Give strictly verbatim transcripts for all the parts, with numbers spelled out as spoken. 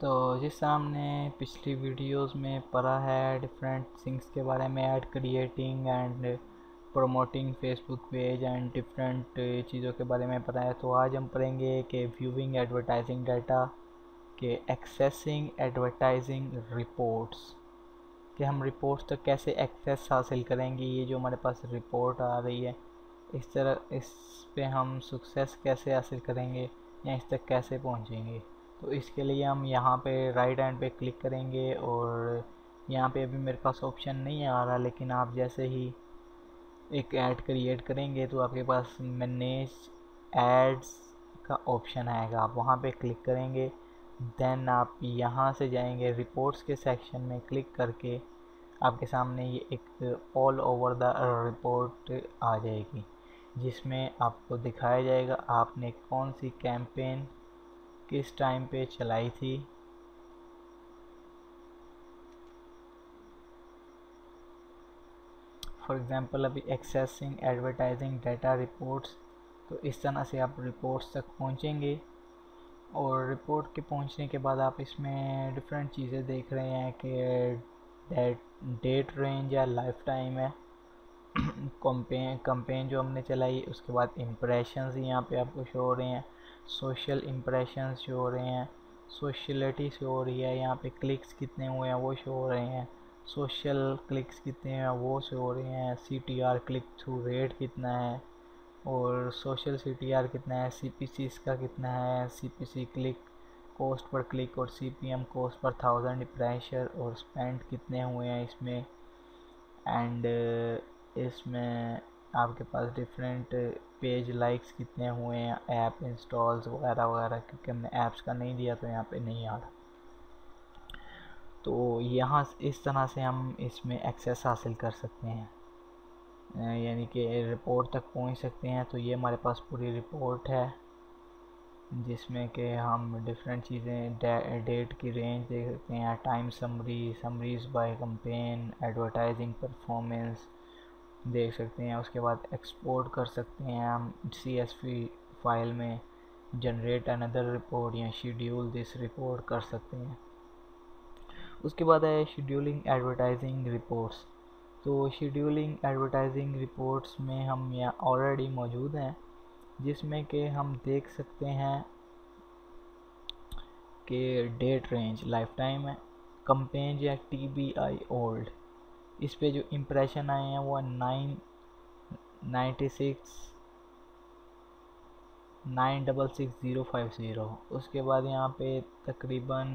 तो जिस तरह हमने पिछली वीडियोस में पढ़ा है डिफरेंट थिंग्स के बारे में, ad creating and promoting Facebook page and different चीज़ों के बारे में पढ़ा है, तो आज हम पढ़ेंगे कि व्यूइंग एडवर्टाइजिंग डाटा के एक्सेसिंग एडवर्टाइजिंग रिपोर्ट्स, कि हम रिपोर्ट्स तक कैसे एक्सेस हासिल करेंगे। ये जो हमारे पास रिपोर्ट आ रही है, इस तरह इस पे हम सक्सेस कैसे हासिल करेंगे या इस तक कैसे पहुंचेंगे। तो इसके लिए हम यहाँ पे राइट हैंड पे क्लिक करेंगे और यहाँ पे अभी मेरे पास ऑप्शन नहीं आ रहा, लेकिन आप जैसे ही एक ऐड क्रिएट करेंगे तो आपके पास मैनेज एड्स का ऑप्शन आएगा, आप वहाँ पे क्लिक करेंगे। देन आप यहाँ से जाएंगे रिपोर्ट्स के सेक्शन में, क्लिक करके आपके सामने ये एक ऑल ओवर द रिपोर्ट आ जाएगी, जिसमें आपको दिखाया जाएगा आपने कौन सी कैंपेन किस टाइम पे चलाई थी। फॉर एग्जांपल अभी एक्सेसिंग एडवर्टाइजिंग डाटा रिपोर्ट्स, तो इस तरह से आप रिपोर्ट्स तक पहुंचेंगे। और रिपोर्ट के पहुंचने के बाद आप इसमें डिफरेंट चीज़ें देख रहे हैं कि डेट डेट रेंज या लाइफ टाइम है, कंपेन कंपेन जो हमने चलाई, उसके बाद इम्प्रेशंस यहाँ पे आपको शो हो रहे हैं, सोशल इम्प्रेशंस शो हो रहे हैं, सोशलिटी शो हो रही है, यहाँ पे क्लिक्स कितने हुए हैं वो शो हो रहे हैं, सोशल क्लिक्स कितने हैं वो शो हो रहे हैं, C T R click through rate कितना है और सोशल सी टी आर कितना है, सी पी सी इसका कितना है, C P C click cost per click और C P M cost per thousand impression और स्पेंड कितने हुए हैं इसमें। एंड इसमें आपके पास डिफरेंट पेज लाइक्स कितने हुए हैं, ऐप इंस्टॉल्स वगैरह वगैरह, क्योंकि हमने ऐप्स का नहीं दिया तो यहाँ पे नहीं आ रहा। तो यहाँ इस तरह से हम इसमें एक्सेस हासिल कर सकते हैं, यानी कि रिपोर्ट तक पहुँच सकते हैं। तो ये हमारे पास पूरी रिपोर्ट है जिसमें कि हम डिफरेंट चीज़ें डेट की रेंज देख सकते हैं, time summary, summaries by campaign, advertising performance देख सकते हैं। उसके बाद एक्सपोर्ट कर सकते हैं हम सी एस वी फाइल में, जनरेट अनदर रिपोर्ट या शेड्यूल दिस रिपोर्ट कर सकते हैं। उसके बाद है शेड्यूलिंग एडवर्टाइजिंग रिपोर्ट्स। तो शेड्यूलिंग एडवर्टाइजिंग रिपोर्ट्स में हम यहाँ ऑलरेडी मौजूद हैं, जिसमें कि हम देख सकते हैं कि डेट रेंज लाइफ टाइम है, कंपेन या टी बी आई ओल्ड, इस पे जो इम्प्रेशन आए हैं वो nine ninety six nine double six zero five zero. उसके बाद यहाँ पे तकरीबन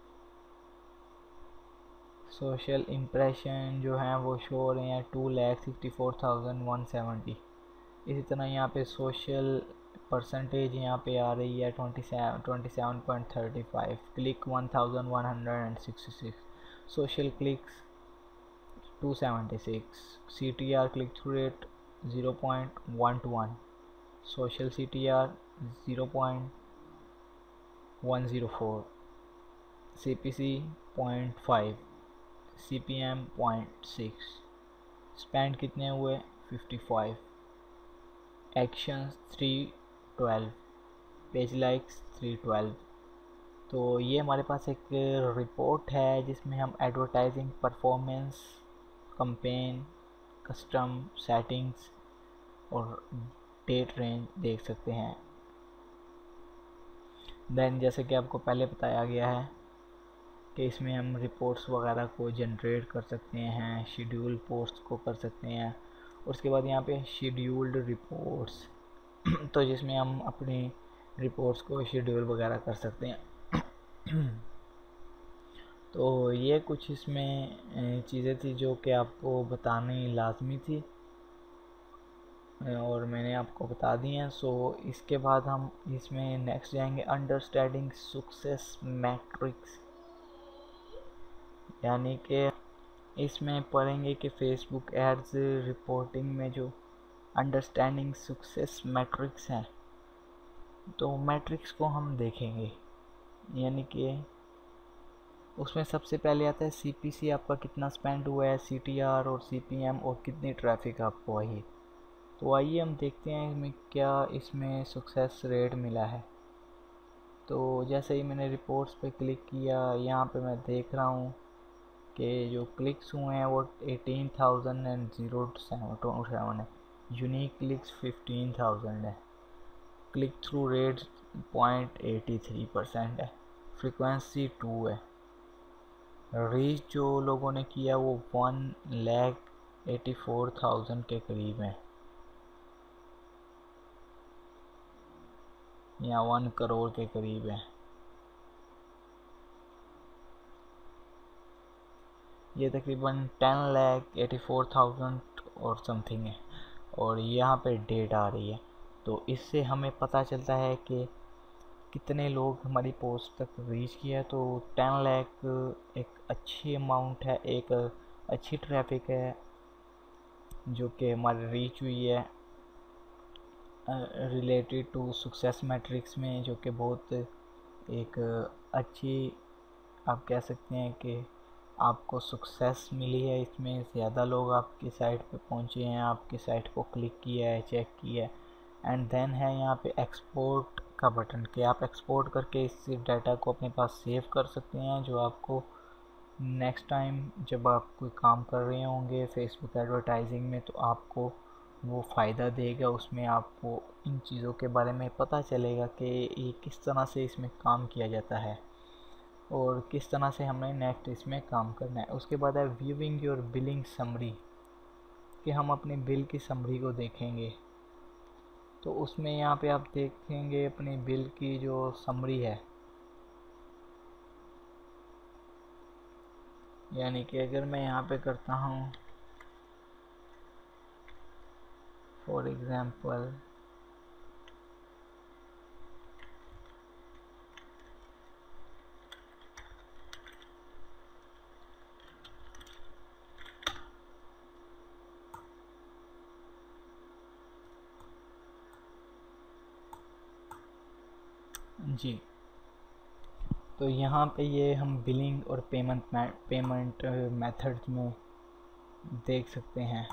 सोशल इम्प्रेशन जो हैं वो शो हो रहे हैं two lakh sixty four thousand one seventy. इसी तरह यहाँ पे सोशल परसेंटेज यहाँ पे आ रही है twenty seven twenty seven point thirty five, click one thousand one hundred and sixty six, social clicks two seventy six, C T R click through rate zero point one two one, social C T R zero point one zero four, C P C point five, C P M point six, spend कितने हुए fifty five, actions three twelve, page likes three twelve. तो ये हमारे पास एक report है जिसमें हम advertising performance, campaign, custom settings और डेट रेंज देख सकते हैं। देन जैसे कि आपको पहले बताया गया है कि इसमें हम रिपोर्ट्स वगैरह को जनरेट कर सकते हैं, शेड्यूल पोस्ट को कर सकते हैं। उसके बाद यहाँ पे शेड्यूल्ड रिपोर्ट्स तो जिसमें हम अपनी रिपोर्ट्स को शेड्यूल वगैरह कर सकते हैं। तो ये कुछ इसमें चीज़ें थी जो कि आपको बतानी लाजमी थी और मैंने आपको बता दी हैं। सो इसके बाद हम इसमें नेक्स्ट जाएंगे अंडरस्टैंडिंग सक्सेस मैट्रिक्स, यानी कि इसमें पढ़ेंगे कि फेसबुक एड्स रिपोर्टिंग में जो अंडरस्टैंडिंग सक्सेस मैट्रिक्स हैं, तो मैट्रिक्स को हम देखेंगे, यानी कि उसमें सबसे पहले आता है सी पी सी, आपका कितना स्पेंड हुआ है, सी टी आर और सी पी एम और कितनी ट्रैफिक आपको आई है। तो आइए हम देखते हैं इसमें क्या इसमें सक्सेस रेट मिला है। तो जैसे ही मैंने रिपोर्ट्स पे क्लिक किया, यहाँ पे मैं देख रहा हूँ कि जो क्लिक्स हुए हैं वो eighteen thousand and zero seven है, यूनिक क्लिक्स फिफ्टीन थाउजेंड है, click through rate point eighty three percent है, फ्रीक्वेंसी टू है, रीच जो लोगों ने किया वो one lakh eighty four thousand के करीब है, या वन करोड़ के करीब है। ये तकरीबन ten lakh eighty four thousand और समथिंग है, और यहाँ पे डेट आ रही है। तो इससे हमें पता चलता है कि कितने लोग हमारी पोस्ट तक रीच किया। तो टेन लैख एक अच्छी अमाउंट है, एक अच्छी ट्रैफिक है जो कि हमारी रीच हुई है रिलेटेड टू सक्सेस मैट्रिक्स में, जो कि बहुत एक अच्छी, आप कह सकते हैं कि आपको सक्सेस मिली है। इसमें ज़्यादा लोग आपकी साइट पे पहुंचे हैं, आपकी साइट को क्लिक किया है, चेक किया है। एंड देन है यहाँ पे एक्सपोर्ट का बटन कि आप एक्सपोर्ट करके इस डाटा को अपने पास सेव कर सकते हैं, जो आपको नेक्स्ट टाइम जब आप कोई काम कर रहे होंगे फेसबुक एडवर्टाइजिंग में, तो आपको वो फ़ायदा देगा। उसमें आपको इन चीज़ों के बारे में पता चलेगा कि ये किस तरह से इसमें काम किया जाता है और किस तरह से हमें नेक्स्ट इसमें काम करना है। उसके बाद है व्यूइंग योर बिलिंग समरी, कि हम अपने बिल की समरी को देखेंगे। तो उसमें यहाँ पे आप देखेंगे अपनी बिल की जो समरी है, यानी कि अगर मैं यहाँ पे करता हूँ फॉर एग्जांपल जी, तो यहाँ पे ये हम बिलिंग और पेमेंट पेमेंट मेथड्स में देख सकते हैं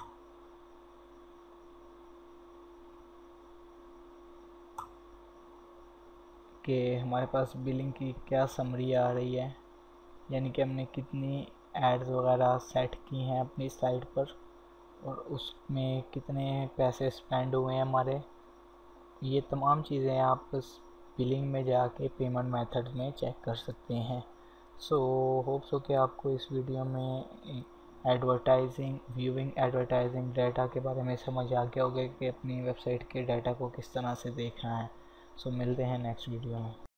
कि हमारे पास बिलिंग की क्या समरी आ रही है, यानी कि हमने कितनी एड्स वगैरह सेट की हैं अपनी साइट पर और उसमें कितने पैसे स्पेंड हुए हैं हमारे। ये तमाम चीज़ें आप इस बिलिंग में जाके पेमेंट मेथड में चेक कर सकते हैं। सो होप सो कि आपको इस वीडियो में एडवर्टाइजिंग व्यूइंग एडवर्टाइजिंग डाटा के बारे में समझ आ गया होगा कि अपनी वेबसाइट के डाटा को किस तरह से देखना है। सो मिलते हैं नेक्स्ट वीडियो में।